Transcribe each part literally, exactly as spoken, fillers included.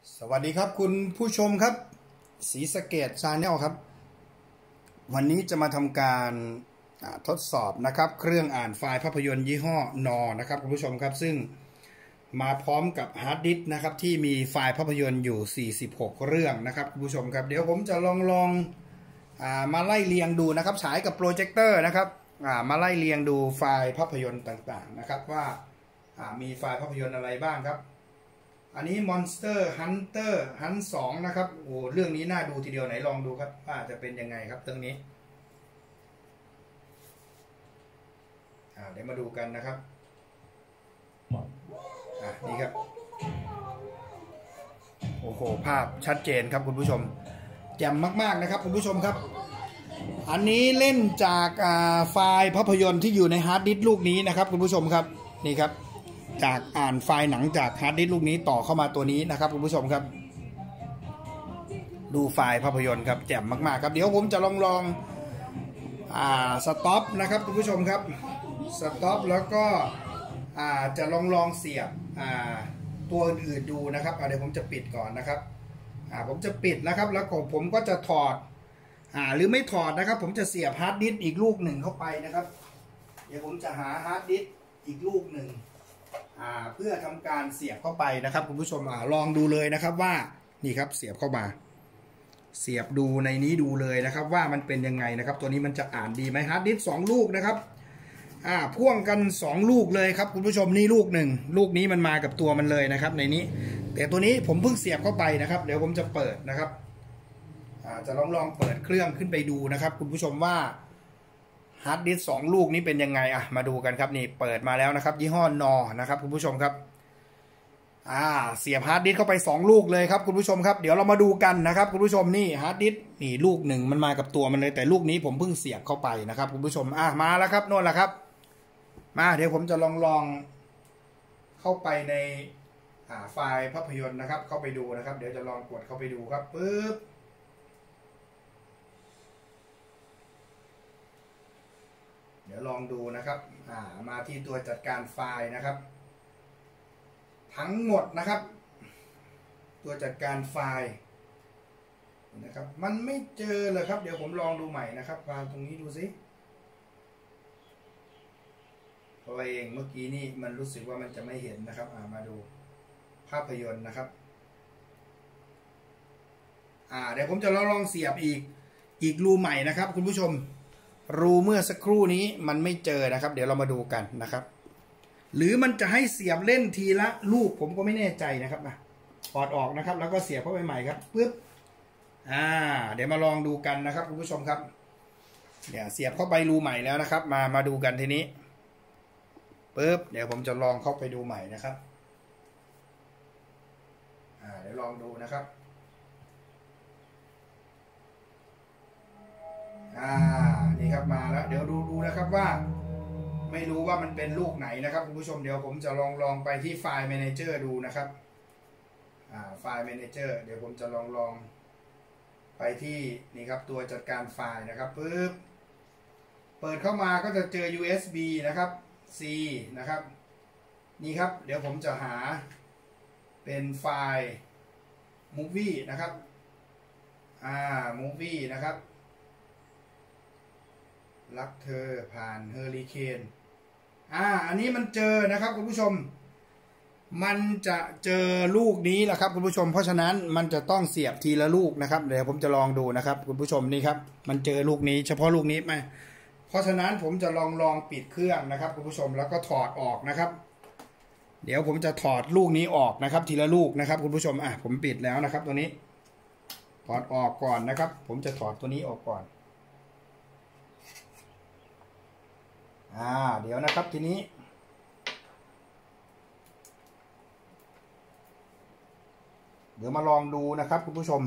สวัสดีครับคุณผู้ชมครับศรีสะเกษ Channel ครับวันนี้จะมาทำการทดสอบนะครับเครื่องอ่านไฟล์ภาพยนตร์ยี่ห้อนอนะครับคุณผู้ชมครับซึ่งมาพร้อมกับฮาร์ดดิสก์นะครับที่มีไฟล์ภาพยนตร์อยู่สี่สิบหกเรื่องนะครับคุณผู้ชมครับเดี๋ยวผมจะลองลองมาไล่เรียงดูนะครับฉายกับโปรเจคเตอร์นะครับมาไล่เรียงดูไฟล์ภาพยนตร์ต่างๆนะครับว่ามีไฟล์ภาพยนตร์อะไรบ้างครับอันนี้ Monster Hunter Hunt สองนะครับโอ้เรื่องนี้น่าดูทีเดียวไหนลองดูครับว่าจะเป็นยังไงครับเรื่องนี้อ่าเดี๋ยวมาดูกันนะครับอ่ะนี่ครับโอ้โหภาพชัดเจนครับคุณผู้ชมแจ่มมากๆนะครับคุณผู้ชมครับอันนี้เล่นจากไฟล์ภาพยนตร์ที่อยู่ในฮาร์ดดิสก์ลูกนี้นะครับคุณผู้ชมครับนี่ครับจากอ่านไฟล์หนังจากฮาร์ดดิสก์ลูกนี้ต่อเข้ามาตัวนี้นะครับคุณผู้ชมครับดูไฟล์ภาพยนตร์ครับแจ่มมากๆครับเดี๋ยวผมจะลองลองอ่าสต็อปนะครับคุณผู้ชมครับสต็อปแล้วก็อ่าจะลองลองเสียบอ่าตัวอื่นๆดูนะครับเดี๋ยวผมจะปิดก่อนนะครับอ่าผมจะปิดนะครับแล้วของผมก็จะถอดอ่าหรือไม่ถอดนะครับผมจะเสียบฮาร์ดดิสก์อีกลูกหนึ่งเข้าไปนะครับเดี๋ยวผมจะหาฮาร์ดดิสก์อีกลูกหนึ่งเพื่อทำการเสียบเข้าไปนะครับคุณผู้ชมอลองดูเลยนะครับว่านี่ครับเสียบเข้ามาเสียบดูในนี้ดูเลยนะครับว่ามันเป็นยังไงนะครับตัวนี้มันจะอ่านดีไหมฮาร์ดดิสก์สองลูกนะครับอ่าพ่วงกันสองลูกเลยครับคุณผู้ชมนี่ลูกหนึ่งลูกนี้มันมากับตัวมันเลยนะครับในนี้แต่ตัวนี้ผมเพิ่งเสียบเข้าไปนะครับเดี๋ยวผมจะเปิดนะครับอ่าจะลองลองเปิดเครื่องขึ้นไปดูนะครับคุณผู้ชมว่าฮาร์ดดิสก์สองลูกนี้เป็นยังไงอ่ะมาดูกันครับนี่เปิดมาแล้วนะครับยี่ห้อนอนะครับคุณผู้ชมครับอ่าเสียบฮาร์ดดิสก์เข้าไปสองลูกเลยครับคุณผู้ชมครับเดี๋ยวเรามาดูกันนะครับคุณผู้ชมนี่ฮาร์ดดิสก์นี่ลูกหนึ่งมันมากับตัวมันเลยแต่ลูกนี้ผมเพิ่งเสียบเข้าไปนะครับคุณผู้ชมอ่ะมาแล้วครับโน่นแหละครับมาเดี๋ยวผมจะลองลองเข้าไปในอ่าไฟล์ภาพยนตร์นะครับเข้าไปดูนะครับเดี๋ยวจะลองกดเข้าไปดูครับปึ๊บเดี๋ยวลองดูนะครับอ่ามาที่ตัวจัดการไฟล์นะครับทั้งหมดนะครับตัวจัดการไฟล์นะครับมันไม่เจอเลยครับเดี๋ยวผมลองดูใหม่นะครับวางตรงนี้ดูสิเพราะเองเมื่อกี้นี่มันรู้สึกว่ามันจะไม่เห็นนะครับอ่ามาดูภาพยนตร์นะครับอ่าเดี๋ยวผมจะลองลองเสียบอีกอีกรูใหม่นะครับคุณผู้ชมรูเมื่อสักครู่นี้มันไม่เจอนะครับเดี๋ยวเรามาดูกันนะครับหรือมันจะให้เสียบเล่นทีละลูกผมก็ไม่แน่ใจนะครับนะถอดออกนะครับแล้วก็เสียบเข้าไปใหม่ครับปึ๊บอ่าเดี๋ยวมาลองดูกันนะครับคุณผู้ชมครับเดี๋ยวเสียบเข้าไปรูใหม่แล้วนะครับมามาดูกันทีนี้ปึ๊บเดี๋ยวผมจะลองเข้าไปดูใหม่นะครับอ่าเดี๋ยวลองดูนะครับอ่านี่ครับมาแล้วเดี๋ยวดูดูนะครับว่าไม่รู้ว่ามันเป็นลูกไหนนะครับคุณผู้ชมเดี๋ยวผมจะลองลองไปที่ไฟล์ Manager ดูนะครับอ่าไฟล์ Manager เดี๋ยวผมจะลองลองไปที่นี่ครับตัวจัดการไฟล์นะครับปึ๊บเปิดเข้ามาก็จะเจอ ยู เอส บี นะครับ C นะครับนี่ครับเดี๋ยวผมจะหาเป็นไฟล์ Movie นะครับอ่า Movie นะครับรักเธอผ่านเฮอริเคนอ่าอันนี้มันเจอนะครับคุณผู้ชมมันจะเจอลูกนี้แหละครับคุณผู้ชมเพราะฉะนั้นมันจะต้องเสียบทีละลูกนะครับเดี๋ยวผมจะลองดูนะครับคุณผู้ชมนี่ครับมันเจอลูกนี้เฉพาะลูกนี้ไหมเพราะฉะนั้นผมจะลองลองปิดเครื่องนะครับคุณผู้ชมแล้วก็ถอดออกนะครับเดี๋ยวผมจะถอดลูกนี้ออกนะครับทีละลูกนะครับคุณผู้ชมอ่ะผมปิดแล้วนะครับตัวนี้ถอดออกก่อนนะครับผมจะถอดตัวนี้ออกก่อนอ่าเดี๋ยวนะครับทีนี้เดี๋ยวมาลองดูนะครับคุณผู้ชม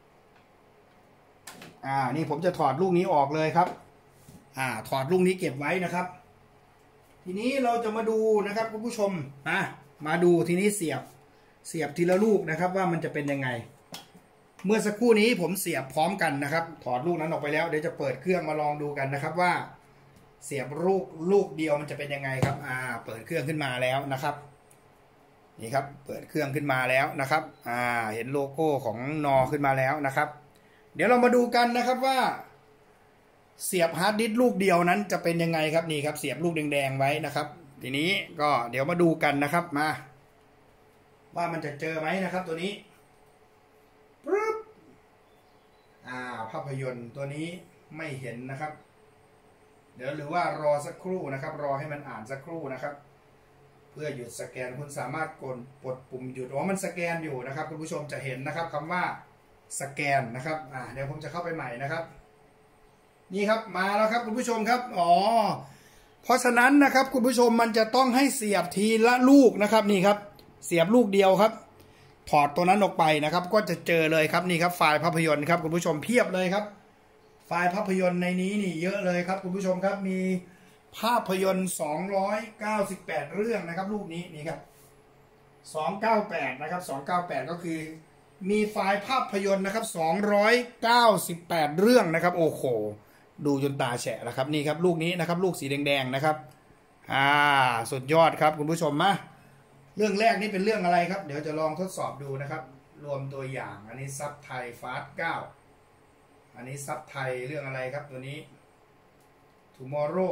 อ่านี่ผมจะถอดลูกนี้ออกเลยครับอ่าถอดลูกนี้เก็บไว้นะครับทีนี้เราจะมาดูนะครับคุณผู้ชมอ่ะมาดูทีนี้เสียบเสียบทีละลูกนะครับว่ามันจะเป็นยังไงเมื่อสักครู่นี้ผมเสียบพร้อมกันนะครับถอดลูกนั้นออกไปแล้วเดี๋ยวจะเปิดเครื่องมาลองดูกันนะครับว่าเสียบลูกลูกเดียวมันจะเป็นยังไงครับอ่าเปิดเครื่องขึ้นมาแล้วนะครับนี่ครับเปิดเครื่องขึ้นมาแล้วนะครับอ่าเห็นโลโก้ของนอขึ้นมาแล้วนะครับเดี๋ยวเรามาดูกันนะครับว่าเสียบฮาร์ดดิสก์ลูกเดียวนั้นจะเป็นยังไงครับนี่ครับเสียบลูกแดงๆไว้นะครับทีนี้ก็เดี๋ยวมาดูกันนะครับมาว่ามันจะเจอไหมนะครับตัวนี้ปึ๊บอ่าภาพยนตร์ตัวนี้ไม่เห็นนะครับเดี๋ยวหรือว่ารอสักครู่นะครับรอให้มันอ่านสักครู่นะครับเพื่อหยุดสแกนคุณสามารถกดกดปุ่มหยุดอ๋อมันสแกนอยู่นะครับคุณผู้ชมจะเห็นนะครับคำว่าสแกนนะครับอ่าเดี๋ยวผมจะเข้าไปใหม่นะครับนี่ครับมาแล้วครับคุณผู้ชมครับอ๋อเพราะฉะนั้นนะครับคุณผู้ชมมันจะต้องให้เสียบทีละลูกนะครับนี่ครับเสียบลูกเดียวครับถอดตัวนั้นออกไปนะครับก็จะเจอเลยครับนี่ครับไฟล์ภาพยนตร์ครับคุณผู้ชมเพียบเลยครับไฟล์ภาพยนตร์ในนี้นี่เยอะเลยครับคุณผู้ชมครับมีภาพยนตร์สองร้อยเก้าสิบแปดเรื่องนะครับลูกนี้นี่ครับสองร้อยเก้าสิบแปดนะครับสองร้อยเก้าสิบแปดก็คือมีไฟล์ภาพยนตร์นะครับสองร้อยเก้าสิบแปดเรื่องนะครับโอ้โหดูจนตาแฉะนะครับนี่ครับลูกนี้นะครับลูกสีแดงๆนะครับอ่าสุดยอดครับคุณผู้ชมมาเรื่องแรกนี่เป็นเรื่องอะไรครับเดี๋ยวจะลองทดสอบดูนะครับรวมตัวอย่างอันนี้ซับไทยฟาสต์เก้าอันนี้ซับไทยเรื่องอะไรครับตัวนี้ tomorrow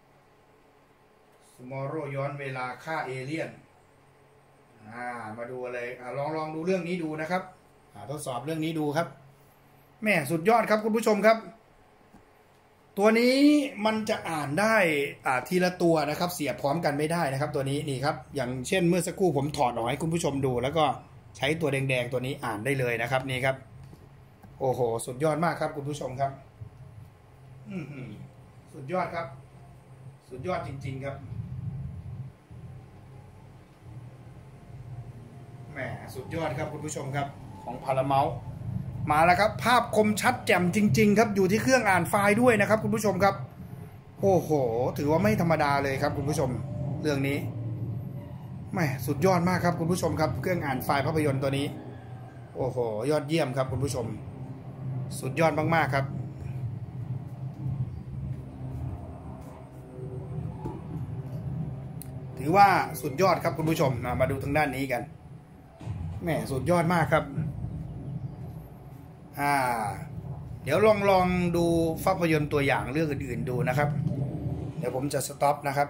tomorrow ย้อนเวลาฆ่าเอเลี่ยนอ่ามาดูอะไรอ่าลองลองดูเรื่องนี้ดูนะครับอ่าทดสอบเรื่องนี้ดูครับแม่สุดยอดครับคุณผู้ชมครับตัวนี้มันจะอ่านได้อ่าทีละตัวนะครับเสียบพร้อมกันไม่ได้นะครับตัวนี้นี่ครับอย่างเช่นเมื่อสักครู่ผมถอดออกให้คุณผู้ชมดูแล้วก็ใช้ตัวแดงๆตัวนี้อ่านได้เลยนะครับนี่ครับโอ้โหสุดยอดมากครับคุณผู้ชมครับอืมสุดยอดครับสุดยอดจริงๆครับแหมสุดยอดครับคุณผู้ชมครับของพาราเมาส์มาแล้วครับภาพคมชัดแจ่มจริงๆครับอยู่ที่เครื่องอ่านไฟล์ด้วยนะครับคุณผู้ชมครับโอ้โหถือว่าไม่ธรรมดาเลยครับคุณผู้ชมเรื่องนี้แหมสุดยอดมากครับคุณผู้ชมครับเครื่องอ่านไฟล์ภาพยนตร์ตัวนี้โอ้โหยอดเยี่ยมครับคุณผู้ชมสุดยอดมากๆครับถือว่าสุดยอดครับคุณผู้ชมมาดูทางด้านนี้กันแหมสุดยอดมากครับอ่าเดี๋ยวลองลองดูภาพยนตร์ตัวอย่างเรื่องอื่นๆดูนะครับเดี๋ยวผมจะสต็อปนะครับ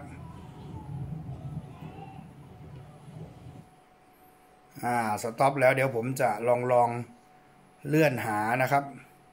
อ่าสต็อปแล้วเดี๋ยวผมจะลองลองเลื่อนหานะครับ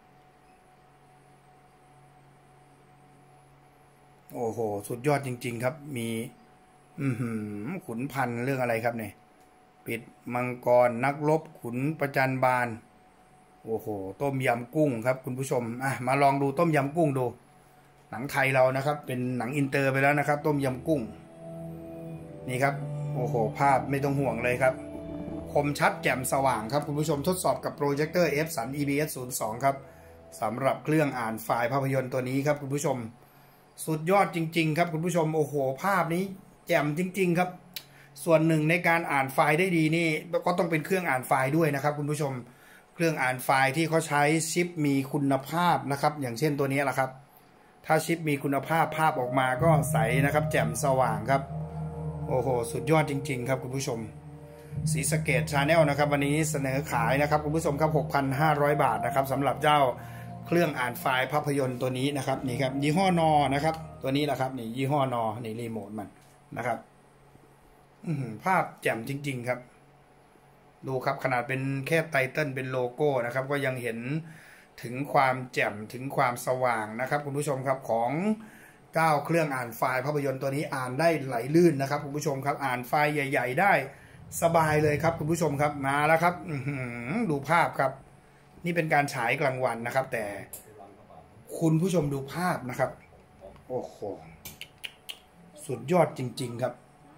โอ้โหสุดยอดจริงๆครับมีอือหือขุนพันธุ์เรื่องอะไรครับเนี่ยปิดมังกรนักรบขุนประจันบานโอ้โหต้มยำกุ้งครับคุณผู้ชมอ่ะมาลองดูต้มยำกุ้งดูหนังไทยเรานะครับเป็นหนังอินเตอร์ไปแล้วนะครับต้มยำกุ้งนี่ครับโอ้โหภาพไม่ต้องห่วงเลยครับคมชัดแจ่มสว่างครับคุณผู้ชมทดสอบกับโปรเจคเตอร์ Epson อี บี เอส ศูนย์สองครับสำหรับเครื่องอ่านไฟล์ภาพยนตร์ตัวนี้ครับคุณผู้ชมสุดยอดจริงๆครับคุณผู้ชมโอ้โหภาพนี้แจ่มจริงๆครับส่วนหนึ่งในการอ่านไฟล์ได้ดีนี่ก็ต้องเป็นเครื่องอ่านไฟล์ด้วยนะครับคุณผู้ชมเครื่องอ่านไฟล์ที่เขาใช้ชิปมีคุณภาพนะครับอย่างเช่นตัวนี้แหละครับถ้าชิปมีคุณภาพภาพออกมาก็ใสนะครับแจ่มสว่างครับโอ้โหสุดยอดจริงๆครับคุณผู้ชมศรีสะเกษ Channel นะครับวันนี้เสนอขายนะครับคุณผู้ชมครับ หกพันห้าร้อย บาทนะครับสำหรับเจ้าเครื่องอ่านไฟล์ภาพยนตร์ตัวนี้นะครับนี่ครับยี่ห้อนอนะครับตัวนี้แหละครับนี่ยี่ห้อนอนี่รีโมทมันนะครับภาพแจ่มจริงๆครับดูครับขนาดเป็นแค่ไตเติ้ลเป็นโลโก้นะครับก็ยังเห็นถึงความแจ่มถึงความสว่างนะครับคุณผู้ชมครับของเก้าเครื่องอ่านไฟล์ภาพยนตร์ตัวนี้อ่านได้ไหลลื่นนะครับคุณผู้ชมครับอ่านไฟล์ใหญ่ๆได้สบายเลยครับคุณผู้ชมครับมาแล้วครับดูภาพครับนี่เป็นการฉายกลางวันนะครับแต่คุณผู้ชมดูภาพนะครับโอ้โหสุดยอดจริงๆครับ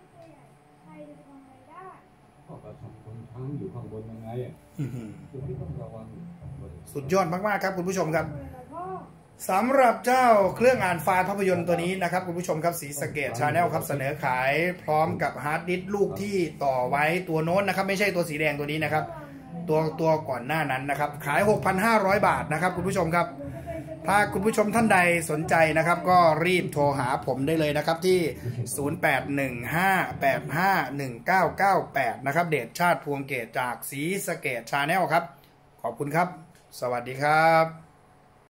อยู่ข้างบนยังไงสุดยอดมากๆครับคุณผู้ชมครับสำหรับเจ้าเครื่องอ่านไฟล์ภาพยนตร์ตัวนี้นะครับคุณผู้ชมครับศรีสะเกษ Channel ครับเสนอขายพร้อมกับฮาร์ดดิสก์ลูกที่ต่อไว้ตัวโน้นนะครับไม่ใช่ตัวสีแดงตัวนี้นะครับตัวตัวก่อนหน้านั้นนะครับขาย หกพันห้าร้อย บาทนะครับคุณผู้ชมครับถ้าคุณผู้ชมท่านใดสนใจนะครับก็รีบโทรหาผมได้เลยนะครับที่ ศูนย์ แปด หนึ่ง ห้า แปด ห้า หนึ่ง เก้า เก้า แปด นะครับเดชชาติพวงเกตจากศรีสะเกษ Channel ครับขอบคุณครับสวัสดีครับ